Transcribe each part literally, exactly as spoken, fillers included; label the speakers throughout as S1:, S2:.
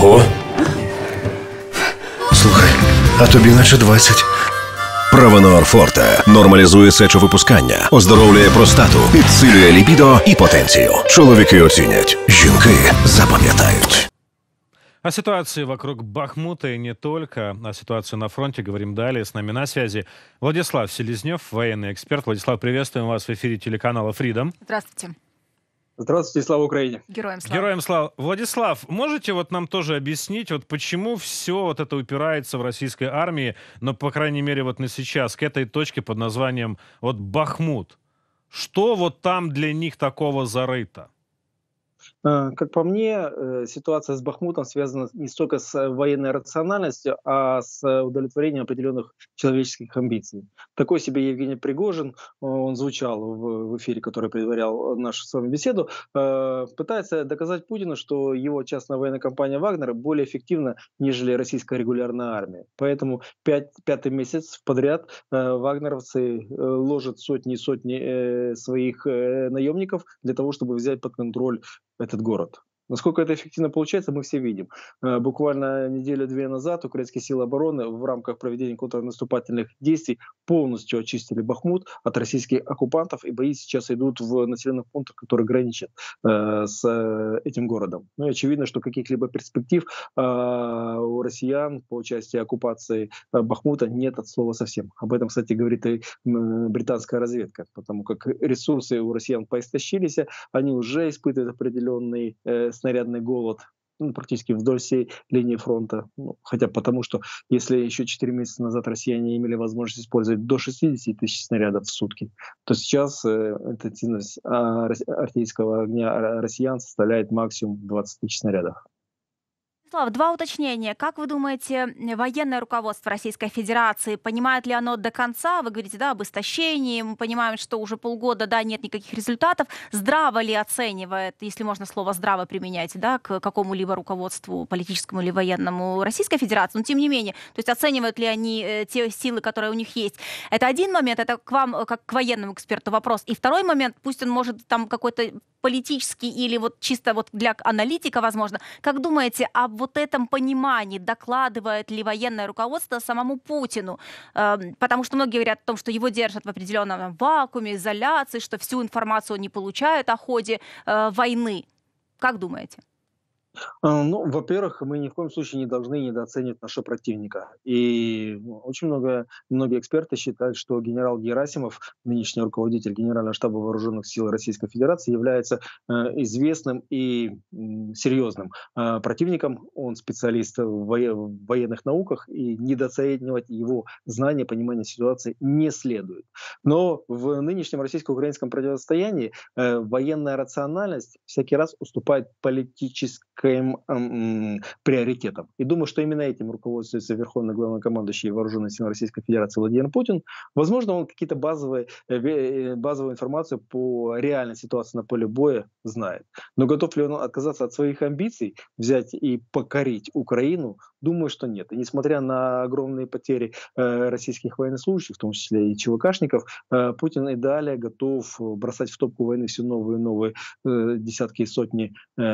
S1: Ого. Слухай, а тобі наче двадцять.
S2: Провенор Форте нормалізує сечовипускання, оздоровлює простату, підсилює лібідо і потенцію. Чоловіки оцінять, жінки запам'ятають.
S3: О ситуации вокруг Бахмута и не только. О ситуации на фронте говорим далее. С нами на связи Владислав Селезнев, военный эксперт. Владислав, приветствуем вас в эфире телеканала Freedom.
S4: Здравствуйте.
S5: Здравствуйте, слава Украине.
S4: Героям слава.
S3: Героям слава. Владислав, можете вот нам тоже объяснить, вот почему все вот это упирается в российской армии, но, по крайней мере, вот на сейчас, к этой точке под названием вот Бахмут. Что вот там для них такого зарыто?
S5: Как по мне, ситуация с Бахмутом связана не столько с военной рациональностью, а с удовлетворением определенных человеческих амбиций. Такой себе Евгений Пригожин, он звучал в эфире, который предварял нашу с вами беседу, пытается доказать Путину, что его частная военная компания «Вагнер» более эффективна, нежели российская регулярная армия. Поэтому пять, пятый месяц подряд вагнеровцы ложат сотни и сотни своих наемников для того, чтобы взять под контроль этот город. Насколько это эффективно получается, мы все видим. Буквально неделю-две назад украинские силы обороны в рамках проведения контрнаступательных действий полностью очистили Бахмут от российских оккупантов, и бои сейчас идут в населенных пунктах, которые граничат э, с э, этим городом. Ну и очевидно, что каких-либо перспектив э, у россиян по части оккупации э, Бахмута нет от слова совсем. Об этом, кстати, говорит и э, британская разведка, потому как ресурсы у россиян поистощились, они уже испытывают определенный э, снарядный голод, ну, практически вдоль всей линии фронта. Ну, хотя потому, что если еще четыре месяца назад россияне имели возможность использовать до шестидесяти тысяч снарядов в сутки, то сейчас э, интенсивность э, артиллерийского огня россиян составляет максимум двадцать тысяч снарядов.
S4: Слав, два уточнения. Как вы думаете, военное руководство Российской Федерации, понимает ли оно до конца? Вы говорите, да, об истощении, мы понимаем, что уже полгода, да, нет никаких результатов. Здраво ли оценивает, если можно слово «здраво» применять, да, к какому-либо руководству политическому или военному Российской Федерации? Но тем не менее, то есть оценивают ли они э, те силы, которые у них есть? Это один момент, это к вам, как к военному эксперту вопрос. И второй момент, пусть он может там какой-то политический или вот чисто вот для аналитика, возможно. Как думаете, об вот этом понимании докладывает ли военное руководство самому Путину? Потому что многие говорят о том, что его держат в определенном вакууме, изоляции, что всю информацию он не получает о ходе э, войны. Как думаете?
S5: Ну, во-первых, мы ни в коем случае не должны недооценивать нашего противника. И очень много, многие эксперты считают, что генерал Герасимов, нынешний руководитель Генерального штаба Вооруженных сил Российской Федерации, является э, известным и э, серьезным э, противником. Он специалист в, во- в военных науках, и недооценивать его знания, понимание ситуации не следует. Но в нынешнем российско-украинском противостоянии э, военная рациональность всякий раз уступает политической Эм, приоритетом. И думаю, что именно этим руководствуется Верховный Главнокомандующий Вооруженных сил Российской Федерации Владимир Путин. Возможно, он какие-то базовые, базовую информацию по реальной ситуации на поле боя знает. Но готов ли он отказаться от своих амбиций, взять и покорить Украину? Думаю, что нет. И несмотря на огромные потери э, российских военнослужащих, в том числе и ЧВКшников, э, Путин и далее готов бросать в топку войны все новые и новые э, десятки и сотни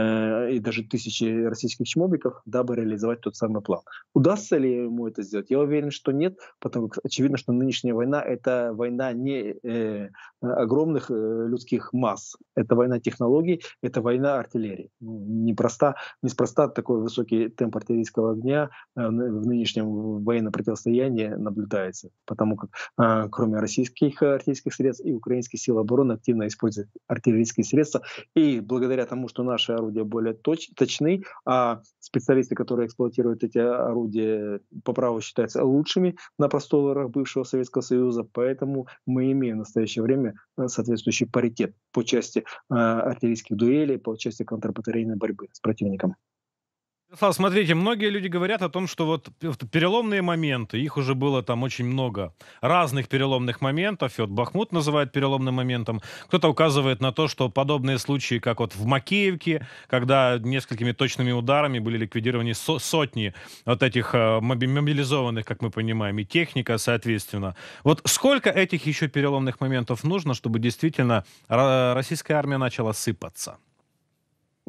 S5: э, и даже тысячи российских чмобиков, дабы реализовать тот самый план. Удастся ли ему это сделать? Я уверен, что нет, потому как очевидно, что нынешняя война — это война не э, огромных э, людских масс, это война технологий, это война артиллерии. Ну, непроста, неспроста такой высокий темп артиллерийского огня э, в нынешнем военном противостоянии наблюдается, потому как э, кроме российских артиллерийских средств и украинские силы обороны активно используют артиллерийские средства, и благодаря тому, что наши орудия более точ, точны, а специалисты, которые эксплуатируют эти орудия, по праву считаются лучшими на просторах бывшего Советского Союза, поэтому мы имеем в настоящее время соответствующий паритет по части э, артиллерийских дуэлей, по части контрбатарейной борьбы с противником.
S3: Владислав, смотрите, многие люди говорят о том, что вот переломные моменты, их уже было там очень много разных переломных моментов, и вот Бахмут называют переломным моментом. Кто-то указывает на то, что подобные случаи, как вот в Макеевке, когда несколькими точными ударами были ликвидированы со- сотни вот этих э, моби- мобилизованных, как мы понимаем, и техника, соответственно. Вот сколько этих еще переломных моментов нужно, чтобы действительно ра- российская армия начала сыпаться?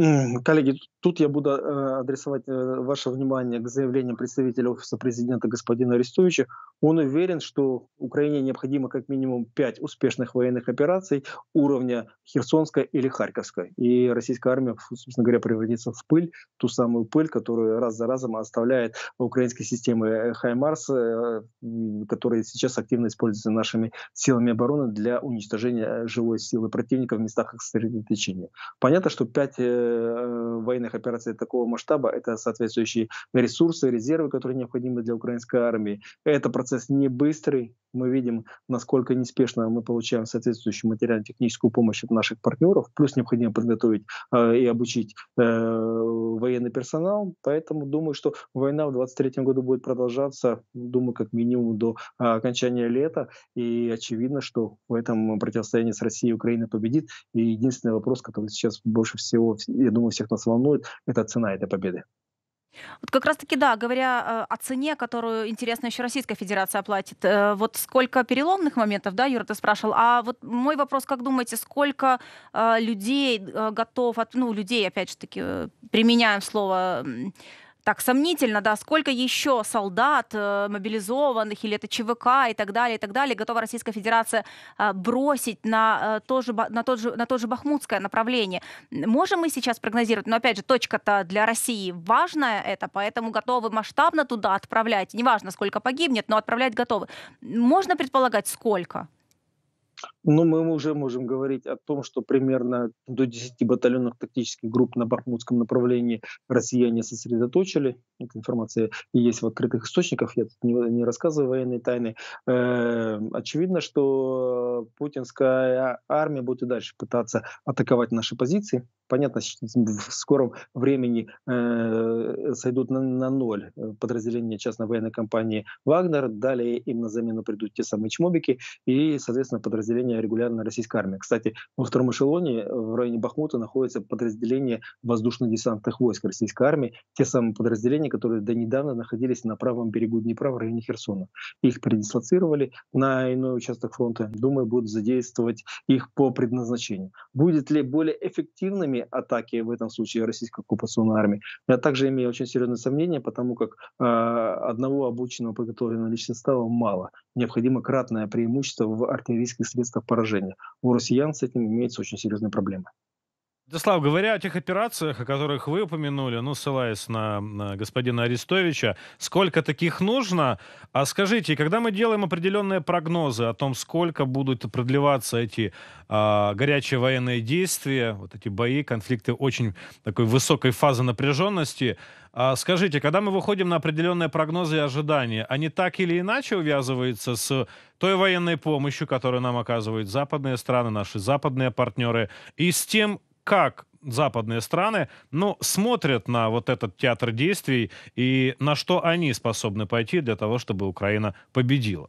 S5: М, Коллеги, тут я буду э, адресовать э, ваше внимание к заявлению представителя Офиса президента господина Арестовича. Он уверен, что Украине необходимо как минимум пять успешных военных операций уровня Херсонской или Харьковской. И российская армия, собственно говоря, превратится в пыль, ту самую пыль, которую раз за разом оставляет украинские системы «Хаймарс», э, м, которые сейчас активно используются нашими силами обороны для уничтожения живой силы противника в местах их сосредоточения. Понятно, что пять э, военных операций такого масштаба — это соответствующие ресурсы, резервы, которые необходимы для украинской армии. Это процесс не быстрый. Мы видим, насколько неспешно мы получаем соответствующую материально-техническую помощь от наших партнеров. Плюс необходимо подготовить э, и обучить э, военный персонал. Поэтому думаю, что война в двадцать третьем году будет продолжаться, думаю, как минимум до э, окончания лета. И очевидно, что в этом противостоянии с Россией Украина победит. И единственный вопрос, который сейчас больше всего, я думаю, всех нас волнует, это цена этой победы.
S4: Вот как раз-таки, да, говоря э, о цене, которую, интересно, еще Российская Федерация платит, э, вот сколько переломных моментов, да, Юра, ты спрашивал, а вот мой вопрос, как думаете, сколько э, людей э, готов, от, ну, людей, опять же таки, э, применяем слово м, так сомнительно, да, сколько еще солдат э, мобилизованных, или это ЧВК и так далее, и так далее, готова Российская Федерация э, бросить на, э, то же, ба- на, тот же, на то же бахмутское направление? Можем мы сейчас прогнозировать, но опять же, точка-то для России важная это, поэтому готовы масштабно туда отправлять, неважно, сколько погибнет, но отправлять готовы. Можно предполагать, сколько?
S5: Ну, мы уже можем говорить о том, что примерно до десяти батальонных тактических групп на бахмутском направлении россияне сосредоточили. Эта информация и есть в открытых источниках, я тут не, не рассказываю военные тайны. Э, очевидно, что путинская армия будет и дальше пытаться атаковать наши позиции. Понятно, что в скором времени э, сойдут на, на ноль подразделения частной военной компании «Вагнер», далее им на замену придут те самые чмобики и, соответственно, подразделения регулярной российской армии. Кстати, во втором эшелоне в районе Бахмута находится подразделение воздушно-десантных войск российской армии, те самые подразделения, которые до недавно находились на правом берегу Днепра в районе Херсона. Их передислоцировали на иной участок фронта. Думаю, будут задействовать их по предназначению. Будет ли более эффективными атаки в этом случае российской оккупационной армии? Я также имею очень серьезные сомнения, потому как э, одного обученного, подготовленного личного состава мало. Необходимо кратное преимущество в артиллерийских средствах поражения. У россиян с этим имеются очень серьезные проблемы.
S3: Владислав, говоря о тех операциях, о которых вы упомянули, ну, ссылаясь на, на господина Арестовича, сколько таких нужно? А скажите, когда мы делаем определенные прогнозы о том, сколько будут продлеваться эти а, горячие военные действия, вот эти бои, конфликты очень такой высокой фазы напряженности, а, скажите, когда мы выходим на определенные прогнозы и ожидания, они так или иначе увязываются с той военной помощью, которую нам оказывают западные страны, наши западные партнеры, и с тем, как западные страны, ну, смотрят на вот этот театр действий и на что они способны пойти для того, чтобы Украина победила?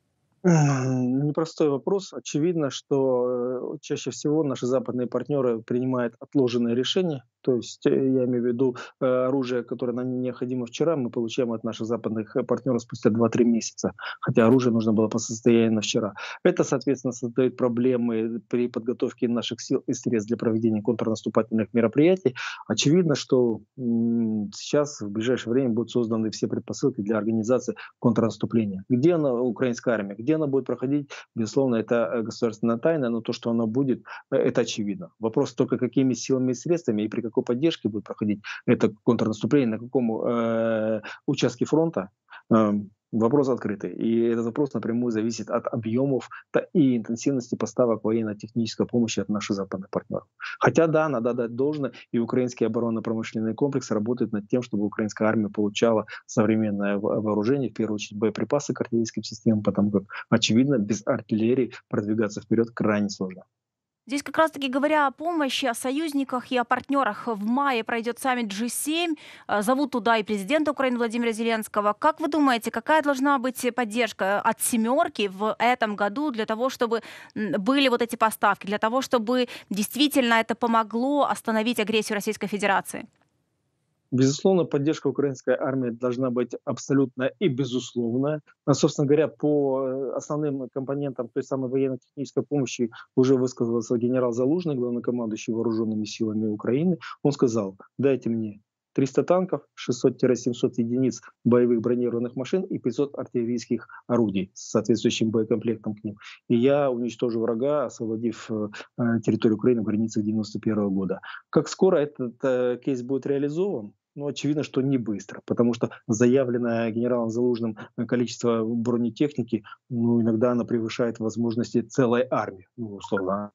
S5: М, Непростой вопрос. Очевидно, что э, чаще всего наши западные партнеры принимают отложенные решения. То есть, э, я имею в виду э, оружие, которое нам необходимо вчера, мы получаем от наших западных э, партнеров спустя два-три месяца. Хотя оружие нужно было по состоянию на вчера. Это, соответственно, создает проблемы при подготовке наших сил и средств для проведения контрнаступательных мероприятий. Очевидно, что м, сейчас в ближайшее время будут созданы все предпосылки для организации контрнаступления. Где она, украинская армия? Где она будет проходить? Безусловно, это э, государственная тайна, но то, что она будет, э, это очевидно. Вопрос только, какими силами и средствами и при какой поддержке будет проходить это контрнаступление, на каком э, участке фронта. Э, Вопрос открытый. И этот вопрос напрямую зависит от объемов и интенсивности поставок военно-технической помощи от наших западных партнеров. Хотя, да, надо дать должное, и украинский оборонно-промышленный комплекс работает над тем, чтобы украинская армия получала современное вооружение, в первую очередь боеприпасы к артиллерийским системам, потому как, очевидно, без артиллерии продвигаться вперед крайне сложно.
S4: Здесь как раз-таки говоря о помощи, о союзниках и о партнерах, в мае пройдет саммит джи семь. Э, Зовут туда и президента Украины Владимира Зеленского. Как вы думаете, какая должна быть поддержка от «семерки» в этом году для того, чтобы м, были вот эти поставки, для того, чтобы действительно это помогло остановить агрессию Российской Федерации?
S5: Безусловно, поддержка украинской армии должна быть абсолютно и безусловная. А, собственно говоря, по э, основным компонентам той самой военно-технической помощи уже высказался генерал Залужный, главнокомандующий вооруженными силами Украины. Он сказал: дайте мне триста танков, шестьсот-семьсот единиц боевых бронированных машин и пятьсот артиллерийских орудий с соответствующим боекомплектом к ним. И я уничтожу врага, освободив э, э, территорию Украины в границах девяносто первого года. Как скоро этот э, кейс будет реализован? Ну, очевидно, что не быстро, потому что заявленное генералом Залужным э, количество бронетехники, ну, иногда оно превышает возможности целой армии, ну, условно.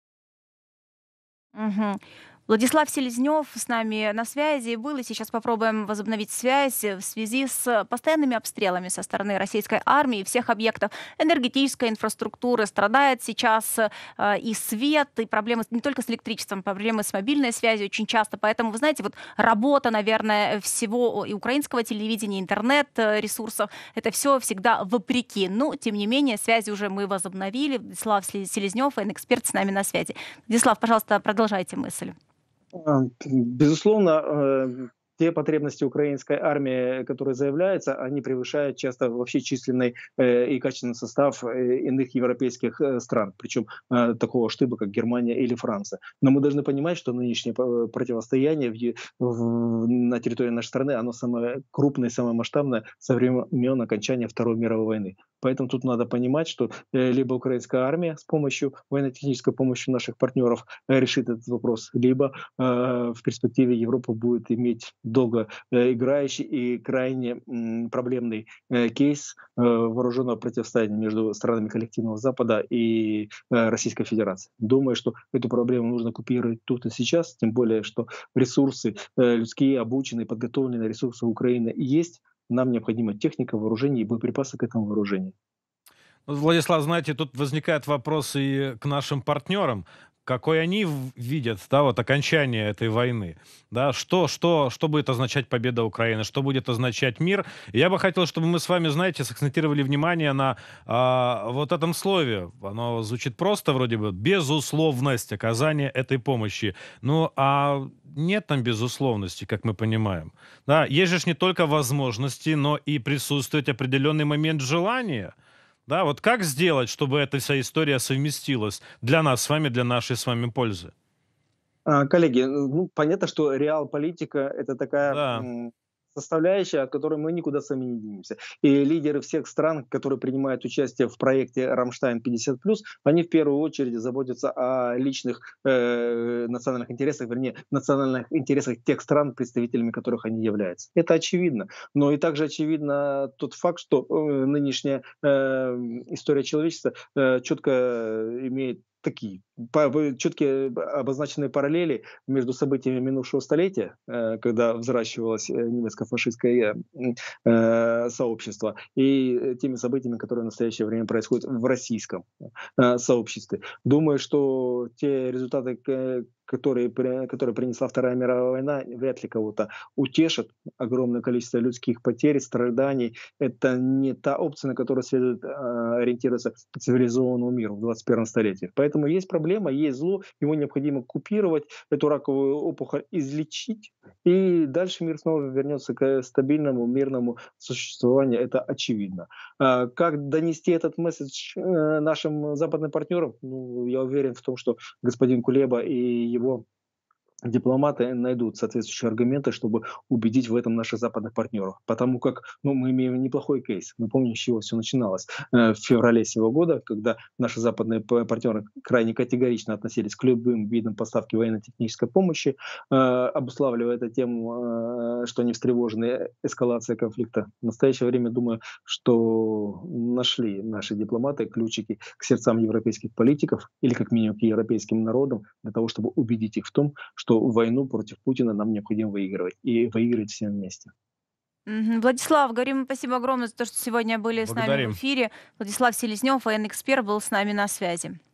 S4: Мгм. Владислав Селезнев с нами на связи был, и сейчас попробуем возобновить связь э, в связи с постоянными обстрелами со стороны российской армии всех объектов энергетической инфраструктуры. Страдает сейчас э, и свет, и проблемы с- не только с электричеством, проблемы с мобильной связью очень часто. Поэтому, вы знаете, вот работа, наверное, всего и украинского телевидения, интернет-ресурсов, это все всегда вопреки. Но, тем не менее, связи уже мы возобновили. Владислав Селе- Селезнев, военный-эксперт, с нами на связи. Владислав, пожалуйста, продолжайте мысль.
S5: А, Безусловно, э, те потребности украинской армии, которые заявляются, они превышают часто вообще численный э, и качественный состав э, иных европейских э, стран, причем э, такого штыба, как Германия или Франция. Но мы должны понимать, что нынешнее э, противостояние в е- в- на территории нашей страны, оно самое крупное, самое масштабное со времен окончания Второй мировой войны. Поэтому тут надо понимать, что э, либо украинская армия с помощью военно-технической помощи наших партнеров э, решит этот вопрос, либо э, в перспективе Европа будет иметь долго э, играющий и крайне м, проблемный э, кейс э, вооруженного противостояния между странами коллективного Запада и э, Российской Федерацией. Думаю, что эту проблему нужно купировать тут и сейчас, тем более, что ресурсы э, людские, обученные, подготовленные ресурсы Украины есть. Нам необходима техника, вооружение и боеприпасы к этому вооружению.
S3: Вот, Владислав, знаете, тут возникает вопрос и к нашим партнерам. Какой они в- видят, да, вот окончание этой войны, да, что, что, что будет означать победа Украины, что будет означать мир. И я бы хотел, чтобы мы с вами, знаете, сакцентировали внимание на а, вот этом слове. Оно звучит просто вроде бы безусловность оказания этой помощи. Ну, а нет там безусловности, как мы понимаем. Да, есть же ж не только возможности, но и присутствует определенный момент желания. Да, вот как сделать, чтобы эта вся история совместилась для нас с вами, для нашей с вами пользы?
S5: А, Коллеги, ну, понятно, что реал-политика — это такая
S3: Да,
S5: м, составляющая, от которой мы никуда сами не денемся. И лидеры всех стран, которые принимают участие в проекте «Рамштайн пятьдесят плюс», они в первую очередь заботятся о личных э, национальных интересах, вернее, национальных интересах тех стран, представителями которых они являются. Это очевидно. Но и также очевидно тот факт, что э, нынешняя э, история человечества э, четко имеет такие по- по- четкие обозначенные параллели между событиями минувшего столетия, э, когда взращивалось э, немецко-фашистское э, э, сообщество, и э, теми событиями, которые в настоящее время происходят в российском э, сообществе. Думаю, что те результаты, к- которые, при- которые принесла Вторая мировая война, вряд ли кого-то утешат. Огромное количество людских потерь, страданий — это не та опция, на которую следует э, ориентироваться цивилизованному миру в двадцать первом столетии. Поэтому есть проблема, есть зло, его необходимо купировать, эту раковую опухоль излечить, и дальше мир снова вернется к стабильному, мирному существованию. Это очевидно. А как донести этот месседж э, нашим западным партнерам? Ну, я уверен в том, что господин Кулеба и его дипломаты найдут соответствующие аргументы, чтобы убедить в этом наших западных партнеров. Потому как, ну, мы имеем неплохой кейс. Мы помним, с чего все начиналось. Э, В феврале сего года, когда наши западные п- партнеры крайне категорично относились к любым видам поставки военно-технической помощи, э, обуславливая это тем, э, что они встревожены эскалацией конфликта. В настоящее время, думаю, что нашли наши дипломаты ключики к сердцам европейских политиков или как минимум к европейским народам для того, чтобы убедить их в том, что войну против Путина нам необходимо выигрывать. И выиграть всем вместе.
S4: Мгм. Владислав, говорим спасибо огромное за то, что сегодня были с нами в
S3: благодарим.
S4: эфире. Владислав Селезнев, военный эксперт, был с нами на связи.